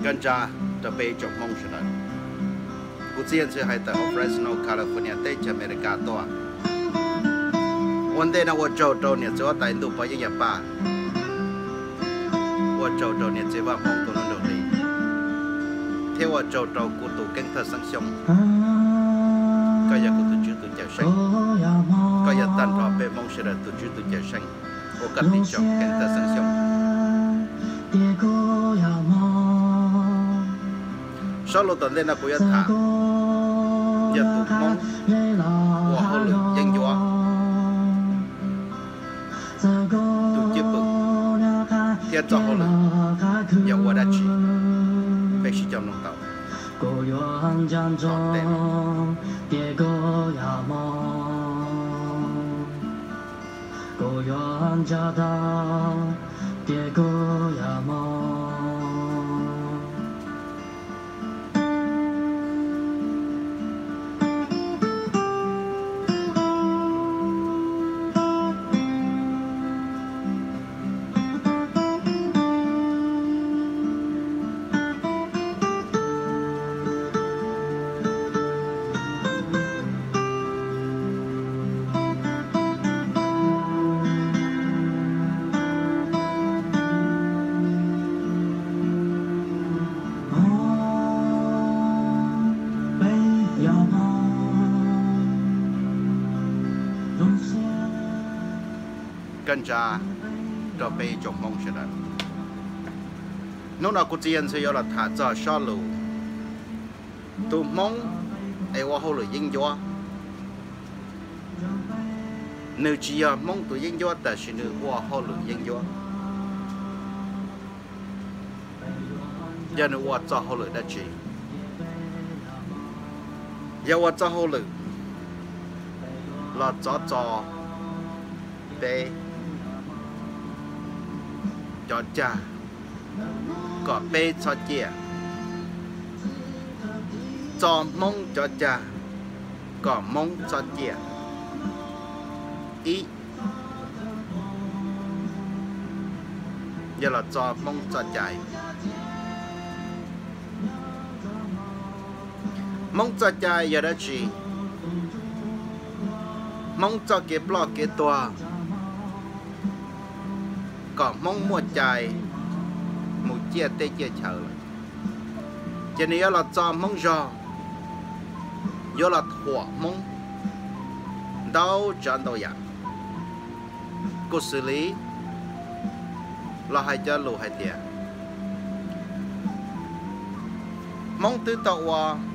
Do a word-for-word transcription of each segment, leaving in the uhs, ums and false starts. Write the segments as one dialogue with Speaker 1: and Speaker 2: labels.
Speaker 1: กันจ้าจะไปจบมงชนะกูเซียนเสียให้แต่ Fresno California เตจอเมริกาตัววันเดนว่าโจโจเนี่ยจะว่าแต่ดูไปยังยังป้าว่าโจโจเนี่ยจะว่ามองตัวนั้นดูดีเทว่าโจโจกูตัวเก่งเธอสังสมก็อยากกูตัวชื่อตัวเจ้าช่างก็อยากตันรอไปมองเสด็จตัวชื่อตัวเจ้าช่างโอกาสที่จบเก่งเธอสังสมสโลตอนเล่นนักกุยถาอย่าตุกมองว่าเขาหลุดยังยัวตุกจิบเทียนจอเขาหลุดอย่าว่าได้ชีไปชี้จอมลงเต่าจอดเต็มกันจ้าจะไปจบมงชนะน้องนักกุศลเสียละถ้าจะชอบลูตุมงไอ้ว่าเขาเลยยิงยัวนึกจีมงตัวยิงยัวแต่ฉันนึกว่าเขาเลยยิงยัวยันนึกว่าจะเขาเลยได้จีอย่าว่าจะเขาเลยเราจะจะไปจอดจ้าก็ไปชดเจียจอมงจอดจ้าก็มงชดเจียอีอย่าเราจอมงจอดใจมงจอดใจอย่าได้ชีมงจอดเก็บปลอกเก็บตัวก็มองมัวใจมูเจียเตเจียเฉยจะนี้เราจอมงจอยเราถั่วมงดาวจันโดยกุศลีเราให้เจอลูให้เดียมงตื้อตัว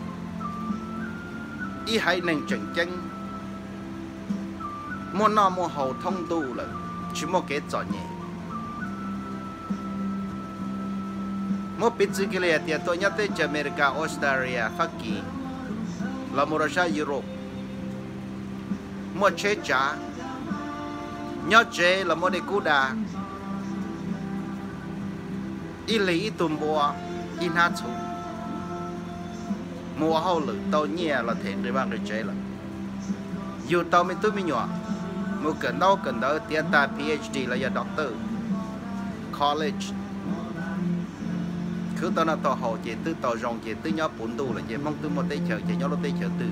Speaker 1: อีให้หนึ่งจังจังมัวน้ามัวหาวท่องดูเลยชิมัวเกจจอนี่มัวปิดซิกเลียที่ตัวนี้เตจอเมริกาออสเตรเลียฟักกี้ลามูราชายุโรปมัวเชจ้าเนาะเจลามัวเดกูดาอีหลีอีตุ่มบัวอีน่าชูมัวเขาหรือตัวนี้เราเห็นได้บ้างเลยเจล่ะอยู่ตัวไม่ตุ้มไม่หนัวมัวเกิดเล่าเกิดเล่าเตียตา พี เอช ดี แล้วยาด็อกเตอร์ collegeคือตอนนั้นต่อหอเจตื้อต่อรองเจตื้อย้อนปุ่นดูเลยเจมองตื้อมดได้เฉยเจย้อนรถได้เฉยตื้อ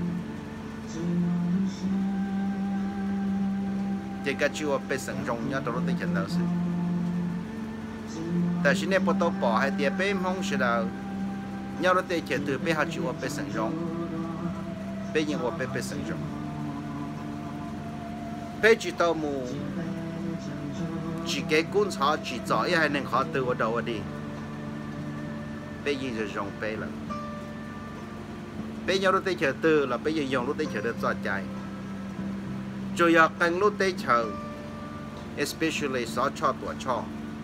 Speaker 1: เจก็ชื่อว่าเป็นสังรองย้อนตัวรถได้เฉยแล้วสิแต่ชิ้นนี้พอตัวป่อให้เตียเป็นห้องเสียดาวย้อนรถได้เฉยตื้อเป็นหาชื่อว่าเป็นสังรองเป็นยังว่าเป็นเป็นสังรองเป็นจิตตัวมูchỉ cái cuốn sổ chỉ giỏi hay nên họ từ đầu đi bây giờ dùng bây là bây giờ lúc tới chờ từ là bây giờ dùng lúc tới chờ được giỏi chạy rồi giờ càng lúc tới chờ especially sổ cho tuổi cho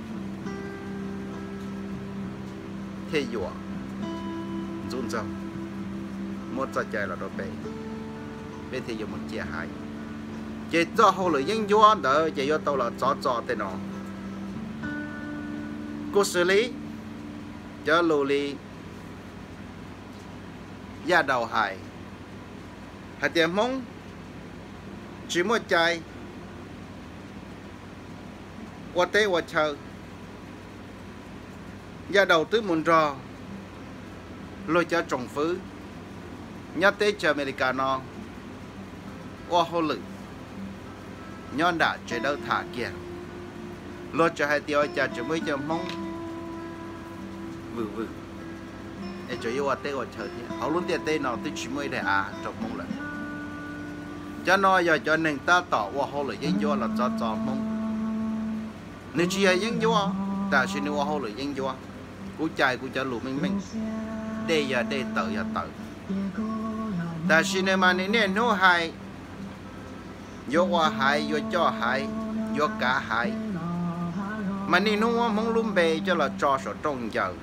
Speaker 1: thế dùa run run một giỏi chạy là đồ bây bây thì giờ một chia hai chỉ cho hậu lửa dân vua đỡ chỉ cho tao là chó chó thế nào cô xử lý cho lù li gia đầu hải hạt tiền mông chỉ một trái qua tê qua chờ gia đầu tứ muốn rò lôi cho trồng phứ nhớ tới cho America nó qua hô lực nhon đã chơi đâu thả kia lôi cho hai tiêu cho chúng mới cho mong vừ vừ để cho yêu tê ở chờ thì họ luôn tiền tê nào tới chỉ mới để à trong mong là cho nó giờ cho nên ta tỏ qua hô lực dân do là cho cho mong nếu chỉ là dân do ta xin qua hô lực dân do cú chạy cú cho lù mình mình đây giờ đây tự giờ tự ta xin mà nên nên nó hay vô qua hay vô cho hay vô cả hay mà nên nó mong luôn bề cho là cho số trong giờ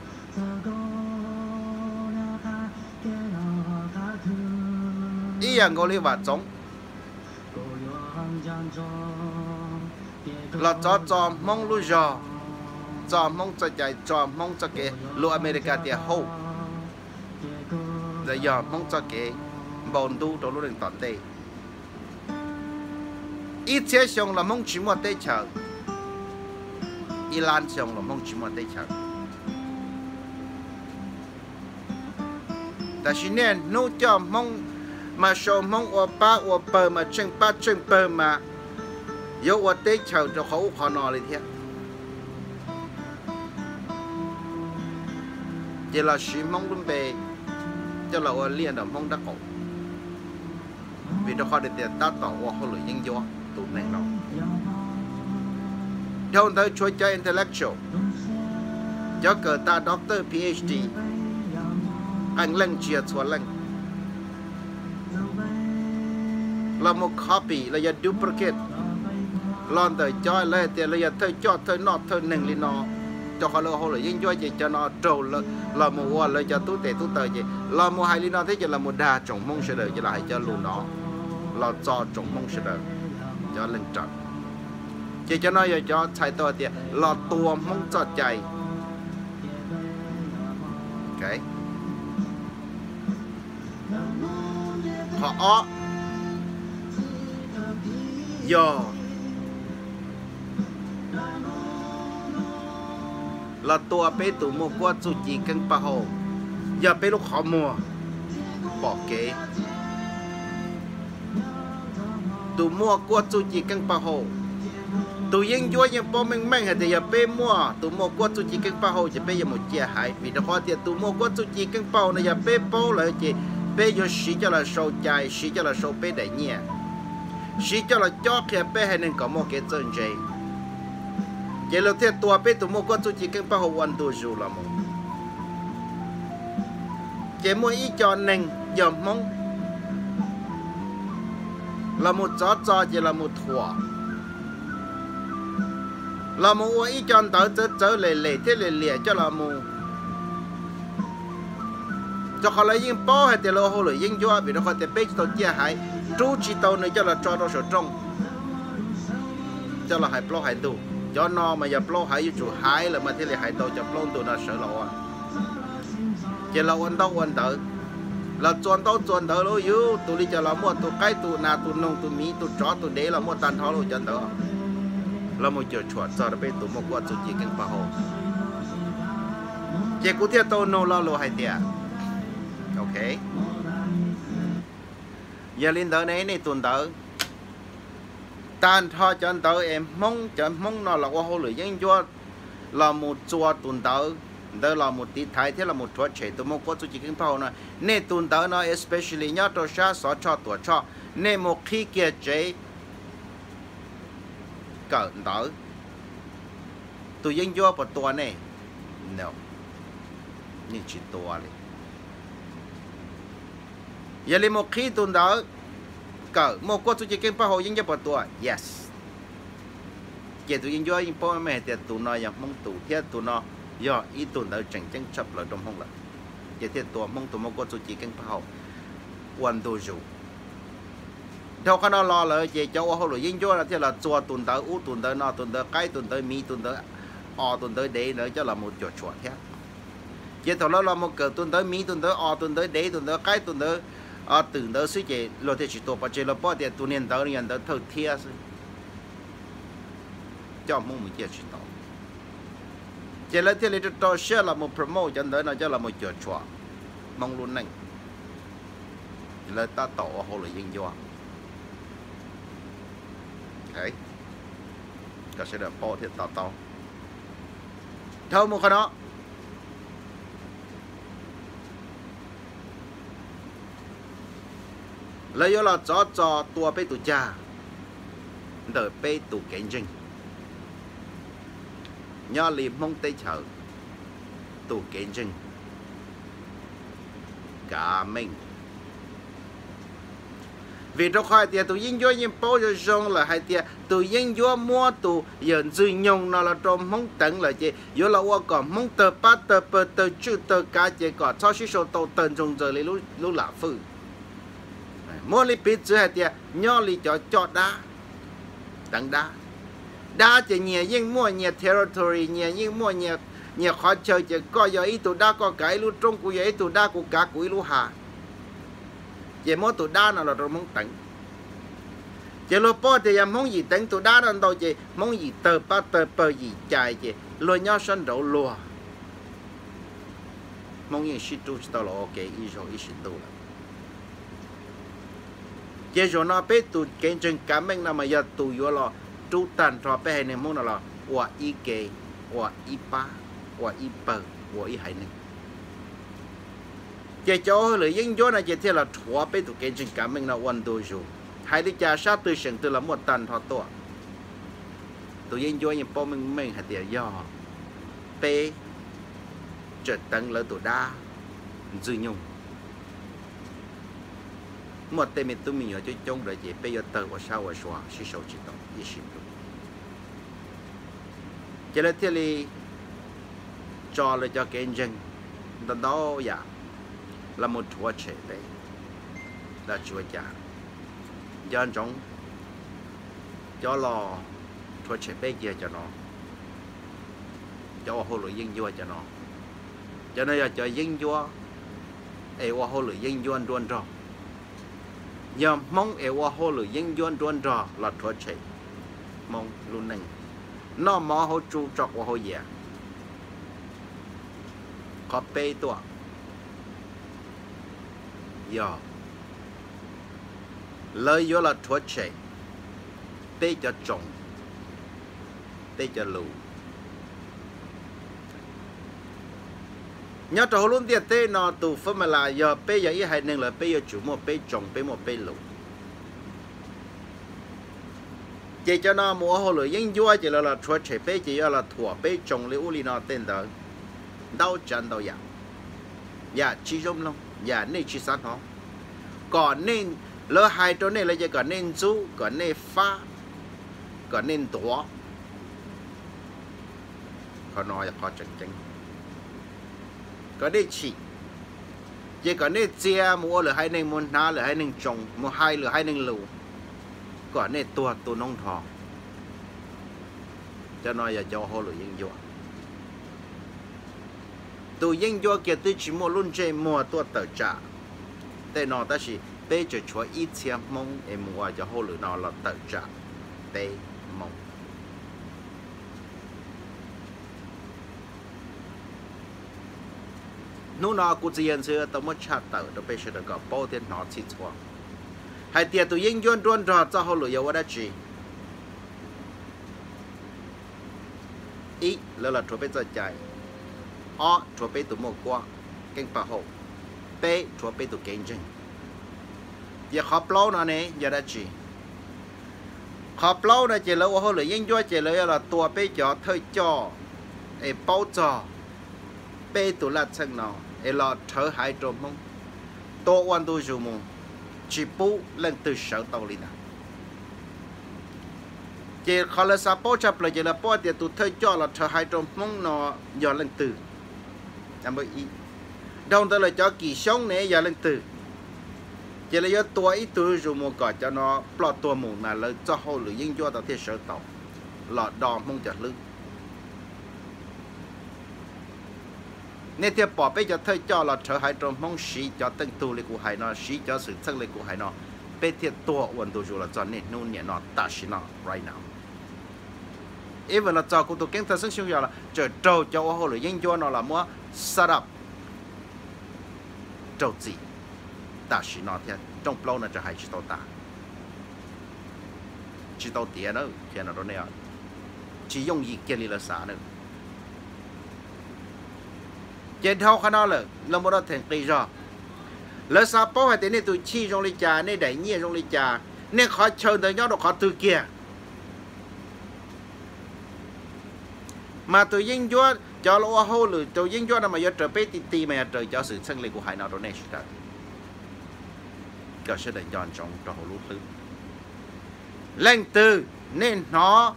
Speaker 1: ý rằng có lý và giống là cho cho mong lu giờ cho mong cho chạy cho mong cho cái lu America thì hậu giờ giờ mong cho cái bồn tu trong lúc đường toàn tây ít chế xong là mong chỉ một tây chờ Iran xong là mong chỉ một tây chờแต่ชิ้นเนี่ยนู้จอมมองมาโชว์มองว่าป้าว่าเปิดมาเชิงป้าเชิงเปิดมาโยว่าเตะเฉาจะเขาขอนอเลยเทียเจลาชิมองลุ่มเปเจลาว่าเลี้ยนดอกมองดักเขาวิธีเขาเด็ดตัดต่อว่าเขาเลยยังยัวตุ่นแน่นอนเท่านั้นช่วยใจ intellectual จะเกิดตาด็อกเตอร์ พี เอช ดี anh lần chia cho lần là một copy là giờ duplicate lon tới cho lại thì là giờ thôi cho thôi nọ thôi nâng lên nọ cho họ là họ là những cho gì cho nó trâu là là một hoa là cho tú tệ tú tờ gì là một hai lên nọ thế giờ là một đa trồng mông sẽ đợi cho lại cho luôn nó là cho trồng mông sẽ đợi cho lần trật chỉ cho nó giờ cho chạy to thì là tua mông cho chạy cái họ giờ là tua bé tụ mua qua chủ chỉ cân ba hồ giờ bé lúc họ mua bỏ kế tụ mua qua chủ chỉ cân ba hồ tụ yên vui nhưng bố mình mang thì giờ bé mua tụ mua qua chủ chỉ cân ba hồ chỉ bé giờ một chia hai vì nó khó thì tụ mua qua chủ chỉ cân ba hồ này giờ bé bố lại chỉ bé giờ xí cho là sâu chạy xí cho là sâu bé đại nhẹ xí cho là cho kia bé hay nên có một cái chân dây vậy là thế tua bé tụ mua qua chủ chỉ cân ba hồ hoàn tu dù là một chỉ mua ý cho nên giờ mong là một chó chó chỉ là một thua là một ý cho tới tới tới lệ lệ thế lệ lệ cho là một cho họ lấy những bao hay tiền lô họ lấy những doa vì nó họ tiền bê cho chia hai chú chỉ tàu này cho là cho nó sổ trong cho là hai bao hai tụ cho nó mà giờ bao hai chủ hai là mà thế là hai tàu cho bao tụ nó sợ lộ à chỉ là quan tàu quan tàu là chọn tàu chọn tàu lối yếu tụ đi cho là mua tụ cái tụ na tụ nông tụ mí tụ chó tụ đế là mua tan tháo lối chọn tàu là một chỗ chuột cho nó bê tụ một quan chủ chỉ cần bảo hộ chỉ cụ thể tàu nô lo lô hai tiền ok giờ lên tới này này tuần tới tan thọ chọn tới em mong chọn mong nó là qua hồ lưỡi dân cho là một chùa tuần tới đó là một tí thái thế là một chuột trẻ tụ một quan chủ chỉ cần bảo hộ này nên tuần tới nó especially nhớ tôi sẽ xóa cho tuổi cho nên một khi kia chế cỡ tới tụi dân vô một tuần này no nhưng chỉ tuần này giờ lên một khi tuần đó cỡ một con tụi chỉ kêu bảo hộ dân vô một tuần yes giờ tụi dân vô những bố mẹ thì tụi nó yang mong tụi thiết tụi nó do ý tuần đó chẳng chẳng chấp lại trong không là giờ thì tụi mong tụi một con tụi chỉ kêu bảo hộ quan tụi dù theo cái nó lo là chị cháu họ rồi dân cho là thế là chùa tuần tới u tuần tới nọ tuần tới cái tuần tới mi tuần tới o tuần tới đế nữa cho là một chỗ chuột thế chị thằng nó là một cỡ tuần tới mi tuần tới o tuần tới đế tuần tới cái tuần tới à tuần tới suy chị rồi thì chỉ tổ bắt chị là bao tiền tuần年tới年tới thâu thiê cho mong mình chia chỉ tổ chị là thế là cho share là một promote cho tới nó cho là một chỗ chuột mong luôn nè lời ta tổ hồ lời dân do đấy có sẽ được bỏ thiệt tao tao thôi một cái đó lấy là cho cho tua bê tụ cha đợi bê tụ cảnh trình nhớ li mong tây chợ tụ cảnh trình cả mình vì trong hai tiệt tụ yên vô nhưng bao giờ xong là hai tiệt tụ yên vô mua tụ hiện dư nhung nó là trong mong tận là gì vô là qua còn mong tờ ba tờ bờ tờ chữ tờ cá gì còn cho sĩ số tàu tận trong giờ lấy lúc lúc lạ phư mua li biết chứ hai tiệt nhớ li cho cho đá đằng đá đá chỉ nhiều nhưng mua nhiều territory nhiều nhưng mua nhiều nhiều khó chơi chỉ có giờ ít tụ đá có cái lúc trong của ít tụ đá của cả của lúc hà chỉ mỗi tụ đá nào là trong mong tận chỉ lúc bỏ thì mong gì tận tụ đá đâu chỉ mong gì tờ ba tờ bờ gì chạy chỉ lôi nhau sân đậu lùa mong gì sĩ tu tao là ok ý rồi ý sĩ tu chỉ rồi nó biết tụ kiến chân cảm mình là mà giờ tụ vô là tu tàn cho bé này mong là quả ý kế quả ý ba quả ý bờ quả ý hải này chỉ cho lời dân cho này chỉ theo là thua bé tụ kiến chân cảm mình là quan đồ rồi hai đứa cha sát từ sinh từ là một tàn thọ tổ tụ dân cho những bao mình mình hạt tiền do bé trở tăng là tụ đa dư nhung một tên mình tụi mình ở chỗ trong rồi chỉ bây giờ tờ và sao và xóa sẽ sầu chỉ tao ý xin được cho nên thế thì cho lại cho cái dân đó đó dạ là một chúa trẻ bé là chúa cha do anh trong cho lò chúa trẻ bé kia cho nó cho hồ lưỡi dân vua cho nó cho nên là cho dân vua ấy qua hồ lưỡi dân vua luôn rồi giờ mong ở qua hồ lưỡi dân vua luôn rồi là chúa trẻ mong luôn này nó mò hồ chu trọc qua hồ dẻ có bê tua giờ lời vô là chúa trẻ bê cho trồng bê cho lù nhớ trò luôn tiệt tê nó tụ phân mà là giờ bê giờ ý hay nên là bê giờ chủ một bê trồng bê một bê lù chỉ cho nó mua hồ lưỡi dân vua chỉ là là chúa trẻ bê chỉ là thua bê trồng liu li nó tên đó đau chân đau dạ dạ chỉ giống luôn dạ nên chỉ sát nó còn nên lỡ hai chỗ này là chỉ còn nên chú còn nên pha còn nên tổ còn nói là có chân chân có nên chỉ chỉ còn nên chia mua là hai nên muốn ná là hai nên trồng mua hai là hai nên lù còn nên tua tua nông thọ cho nói là cho hồ lưỡi dân vua tụ dân vua kia tôi chỉ mua luôn chơi mua tua tờ trảแต่นอแต่สิเป้จะช่วยอีเทียมมงเอ็มว่าจะโหหรือนอเราเติร์จ่าเป้มงนู่นนอกูจะยันเสือตัวมัดชาเตอร์ตัวเป้เชื่อกับโป้เทียนนอชิดชัวให้เตียตัวยิ่งย้อนย้อนรอจะโหหรือยาวได้จีอีแล้วเราช่วยเป้จะใจอ้อช่วยเป้ตัวมัวกว่าเก่งปะโหเป้ชัวเป้ตัวเก่งจริงอย่าขอเปล่านะเนี่ยอย่าได้จีขอเปล่านะเจริญว่าเขาเลยยิ่งยั่วเจริญlàตัวเป้จ่อเธอจ่อไอ้เป้าจ่อเป้ตัวละช่างนอไอ้หลอดเธอหายจมมั้งตัววันตัวจูมุงจีปูเล่นตัวเสือตัวลีน่ะเจเขาเลยซาโป้จับเลยเจริญป้อเดียตัวเธอจ่อหลอดเธอหายจมมั้งนอย่าเล่นตัวจำไว้อีđồng thời là cho kỳ sống này giờ lên từ chỉ là do tuổi ít tuổi rồi mua cỏ cho nó plot tuổi mù là lấy cho hồ lưỡi dân cho tao thiết sở tàu lọt đòn mong chặt lưng nên thì bỏ bây giờ thay cho là trở hai trong mong sĩ cho từng tu lịch của hai nó sĩ cho sự thân lịch của hai nó bây thì tuổiวันตัวrồi là cho nên nôn nhẹ nó ta sĩ nó right now even là cho cụ tôi kiến thức sinh sinh là trở trâu cho hồ lưỡi dân cho nó là mua set up trâu gì ta chỉ nói thế trong lâu nóจะhay chỉ tao ta chỉ tao tiền nữa thì nó đó này chỉ dùng gì kia là啥nữa trên thao khá nó là là một đó thành cây rồi lỡ sao bao hay thế này tụi chi trong lịch trà này đẩy nhẹ trong lịch trà nên khó chơi tới nhau được khó từ kia mà tụi dân chúa cho lo hô lử tụi dân chúa là mà do trở bé tì tì mà trời cho sự sinh linh của hải nào đó này sẽ có sẽ để chọn trong cho hồ lúa thứ lên từ nên nó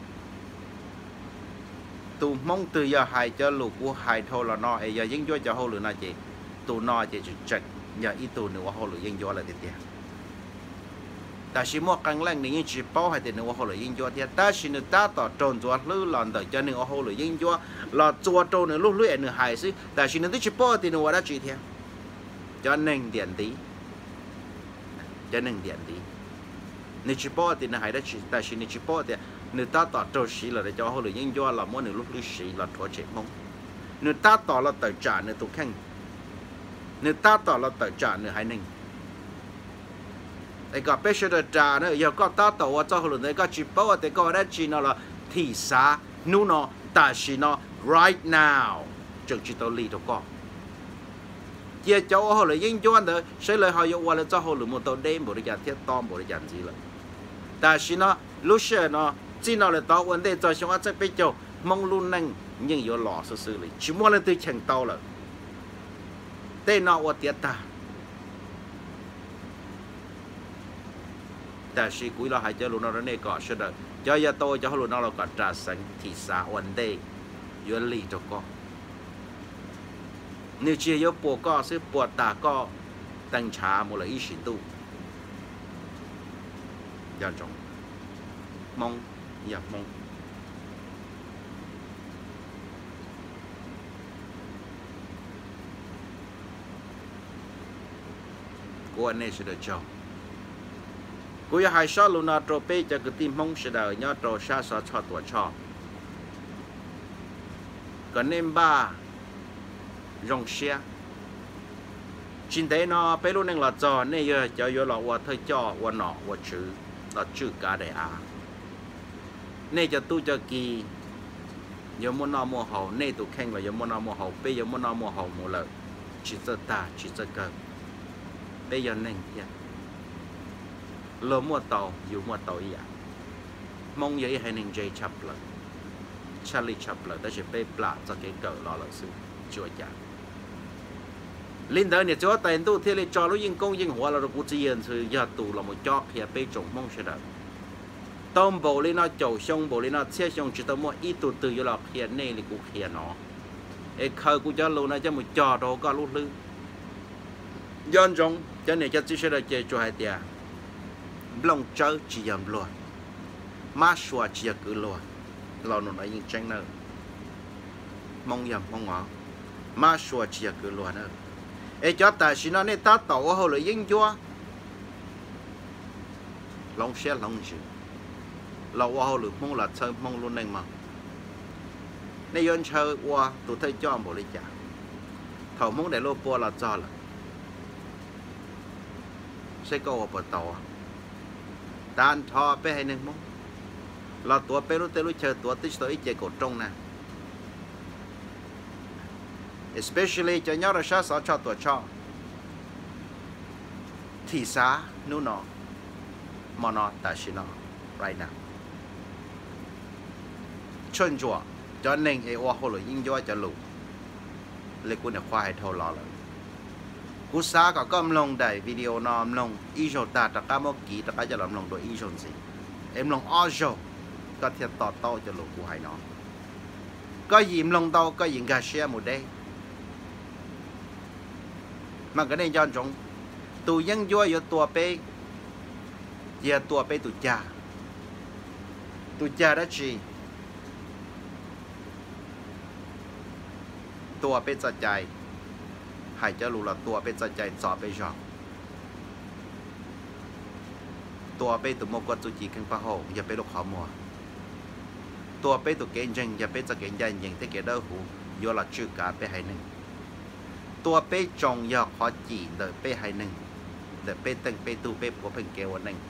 Speaker 1: tụ mong từ giờ hải cho lũ của hải thôi là nó ấy giờ dân chúa cho hô lử nó chị tụ nó chị chỉ chật giờ ít tụ nữa hô lử dân chúa là tiền ta chỉ mua càng lạnh này chỉ bao hay tiền nữa hô lử dân chúa thì ta chỉ nữa ta tỏ tròn chúa lư lòn đợi cho nữa hô lử dân chúa là chúa tròn nữa lúc lưỡi nữa hải xí ta chỉ nữa chỉ bao tiền nữa đã chỉ theo cho nên tiền tí cho nên tiền tí nếu chỉ bao tiền nữa hải đã chỉ ta chỉ nữa chỉ bao tiền nữa ta tỏ tròn xí là để cho hô lử dân chúa là mỗi nữa lúc lưỡi xí là thua chết mong nữa ta tỏ là tự trả nữa tụ khăn nữa ta tỏ là tự trả nữa hải ninhไอ้ก็เป็นชุดจานเนี่ยยังก็ตัดตัวเจ้าหุ่นเนี่ยก็จีบว่าแต่ก็ได้จีนละที่สานู่นแต่ชีน right now จึงจีตัวลีตัวก็เจ้าเจ้าหุ่นเลยยิ่งย้อนเด้อใช่เลยเขาอยู่ว่าเลยเจ้าหุ่นมันตัวเด่นบริจาคเทียบต้อมบริจาคจีเลยแต่ชีนลูกเชนจีนเลยตัววันเดียวจะช่วยจะไปเจ้ามองลุ่นนั่งยังอยู่หล่อซื่อๆเลยชิมัวเลยตัวเชิงโตเลยแต่นอกว่าเตี้ยตาแต่ชีกุยเราหายใจลุนเราเนี่ยก็เสด็จจะยาโตจะให้ลุนเราก็จะสังทิสาวันเดย์ยวนลีตัวก็นี่เชียปวดก็ซื้อปวดตาก็ตั้งชาหมดเลยอีสิตู้ยันจงมองอย่ามองกูอันนี้เสด็จเจ้ากูอยากให้ชอบลูนาโตเป้จะกติมงเสดายอดโตชาสอชอตัวชอบก็เน้นบ้ารองเชียจินเตนอไปรู้หนึ่งหลอดจอเนี่ยเยอะจะเยอะหลอดว่าเธอจ่อว่าหนอว่าชื่อหลอดชื่อกาเดอาเนี่ยจะตู้จะกียมนอมัวหอเนี่ยตู้แข่งว่ายมนอมัวหอเป้ยมนอมัวหอหมดเลยชิดตาชิดเกิดเป้ยันหนึ่งเนี่ยลมมัวเตาอยู่มัวเตาอีกมองยังให้หนึ่งใจชับเลยชาลีชับเลยแต่จะไปปลาจะเกิดเกิดรอเลยสิช่วยจังลินเดอร์เนี่ยจะว่าแต่งตู้ที่เลยจอแล้วยิงกงยิงหัวเราเรากูจะยืนคือยาตูเราไม่จอกเพียไปจงมองเฉยๆต้มโบลิน่าโจชงโบลิน่าเชี่ยชงจะต้องมัวอีตูตืออยู่หรอกเพียนี่เลยกูเพียเนาะไอ้เขากูจะรู้นะจะไม่จอเราก็รู้ลือย้อนจงจะเนี่ยจะจะเฉยๆเจอช่วยเดียlông chớ chỉ dầm luôn, má xua chỉ cứ luôn,เราหนุนไอ้ยิงแจ้งเนอมองยำมองหงอmá xua chỉ cứ luônเนอไอ้จอแต่สินะเนี่ยตาโตว่าเขาเลยยิงจัวลองเสียลองจืดเราว่าเขาหรือมองหลัดเชิงมองลุ่นเองมาในย้อนเชิงว่าตัวเธอจ้อมบริจาคเขามองได้โลปัวเราจ้อละใช่ก็ว่าปวดโตตานทอไปให้หนึ่งมั้งเราตัวไปรู้เตรู้เชิญตัวติดตัวอีเจกดตรงนะ especially จะย้อนเราชอบสอนชอบตัวชอบที่สานู่นนอมอนอแต่ชินอ right now ชนจั่วจอนหนึ่งไอ้ว่าเขาเลยยิ่งย่อจะหลุดเลยกูเนี่ยควายเท่าเราเลยกูสาก็ก็มลงได้วิดีโอนอมลงอีโชตาตะก้ามกีตะก้าจะลำลงโดยอีโชนสิเอ็มลงออโชก็เทียบต่อโต้จะหลุดกูให้น้องก็ยิ้มลงโต้ก็ยิงกาเชียหมดได้มันก็ได้ย้อนจงตูยังยั่วอยู่ตัวเป้เยียตัวเป้ตุจ่าตุจ่าได้จีตัวเป้จัดใจหายจะรู้ละตัวเป็นใจใจจอไปจอตัวไปตัวมกจุจีขึ้นพะโหอย่าไปลูกขอมัวตัวไปตัวเก่งจังอย่าไปจะเก่งใหญ่ยังที่เกิดได้หูโยละชื่อการไปให้หนึ่งตตัวเป้จงยอกขอจีเดอเป้ให้หนึ่งเดอเป้ตึงเป้ตูเป้ผัวเพ่งเกวันหนึ่ง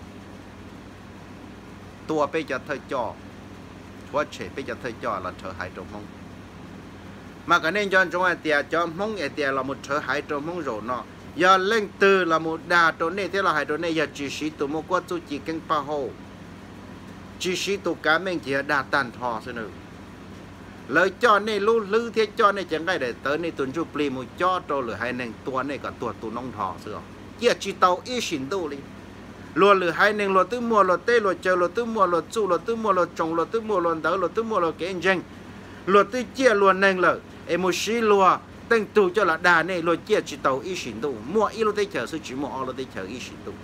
Speaker 1: ตัวเป้จะเธอจ่อว่าเฉยเป้จะเธอจ่อเราเธอหายตรงมงmà cái nên cho chúng ta tiệt cho mong ở tiệt là một thợ hải trong mong rồi nó giờ lên từ là một đà trong này thế là hải trong này giờ chỉ sĩ tụ một quát tu chỉ kinh pa hồ chỉ sĩ tụ cá mình chỉ đà tàn thọ thôi nữa lời cho này lưu lưu thế cho này chẳng cái để tới này tuần chụp pli một cho trâu lửa hai nền tua này cả tua tụ nông thọ xưa giờ chỉ tàu ít xin đâu đi luôn lửa hai nền luôn tư mua luôn tê luôn chờ luôn tư mua luôn chu luôn tư mua luôn trồng luôn tư mua luôn đỡ luôn tư mua luôn cái anh luôn tư chia luôn nền lợ em một xí lúa tên tụ cho là đà này lúa chia chỉ tàu ít xin đâu mua ít lúa tây chờ sư chỉ mua lúa tây chờ ít xin đâu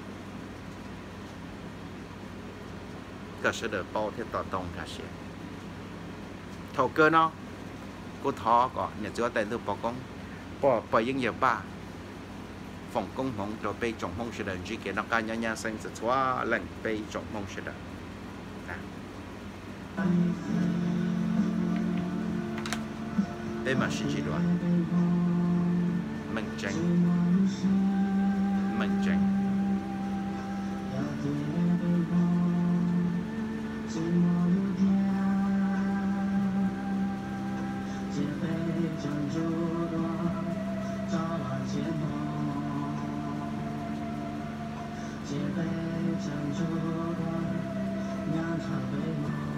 Speaker 1: cái sẽ được bao thế tao tông cả sẽ thầu cơ nó cô thọ có nhà chúa tên tôi bỏ công bỏ bỏ những nhiều ba phòng công hồng rồi bay trồng mông sẽ đợi chỉ kiện nó ca nhà nhà xanh sẽ xóa lạnh bay trồng mông sẽ đợi đây mà xin chỉ đoạn mình tránh mình tránh
Speaker 2: Hãy subscribe cho kênh Ghiền Mì Gõ để không bỏ lỡ